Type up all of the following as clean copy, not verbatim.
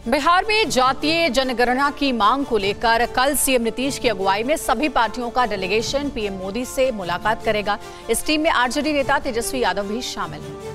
बिहार में जातीय जनगणना की मांग को लेकर कल सीएम नीतीश की अगुवाई में सभी पार्टियों का डेलीगेशन पीएम मोदी से मुलाकात करेगा। इस टीम में आरजेडी नेता तेजस्वी यादव भी शामिल हैं।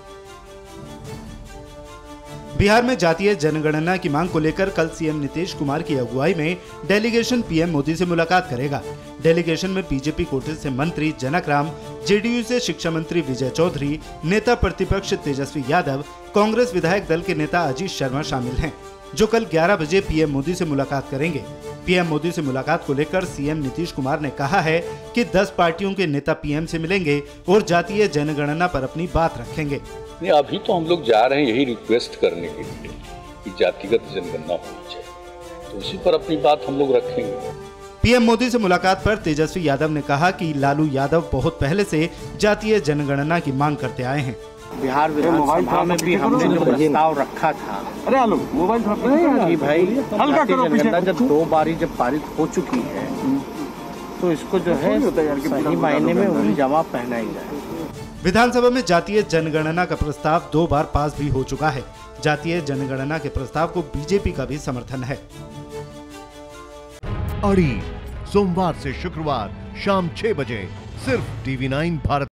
बिहार में जातीय जनगणना की मांग को लेकर कल सीएम नीतीश कुमार की अगुवाई में डेलीगेशन पीएम मोदी से मुलाकात करेगा। डेलीगेशन में बीजेपी कोटे से मंत्री जनक राम, जेडीयू से शिक्षा मंत्री विजय चौधरी, नेता प्रतिपक्ष तेजस्वी यादव, कांग्रेस विधायक दल के नेता अजीत शर्मा शामिल हैं, जो कल 11 बजे पीएम मोदी से मुलाकात करेंगे। पीएम मोदी से मुलाकात को लेकर सीएम नीतीश कुमार ने कहा है कि 10 पार्टियों के नेता पीएम से मिलेंगे और जातीय जनगणना पर अपनी बात रखेंगे। अभी तो हम लोग जा रहे हैं यही रिक्वेस्ट करने के लिए कि जातिगत जनगणना होनी चाहिए, तो उसी पर अपनी बात हम लोग रखेंगे। पीएम मोदी से मुलाकात पर तेजस्वी यादव ने कहा कि लालू यादव बहुत पहले से जातीय जनगणना की मांग करते आए हैं। बिहार विधानसभा में भी हमने जो प्रस्ताव रखा था कि भाई जातीय जनगणना जब 2 बारी जब पारित हो चुकी है तो इसको जो है सही मायने में उंगली जमा पहनाई जाए। विधानसभा में जातीय जनगणना का प्रस्ताव 2 बार पास भी हो चुका है। जातीय जनगणना के प्रस्ताव को बीजेपी का भी समर्थन है। अड़ी सोमवार से शुक्रवार शाम 6 बजे सिर्फ TV9 भारत।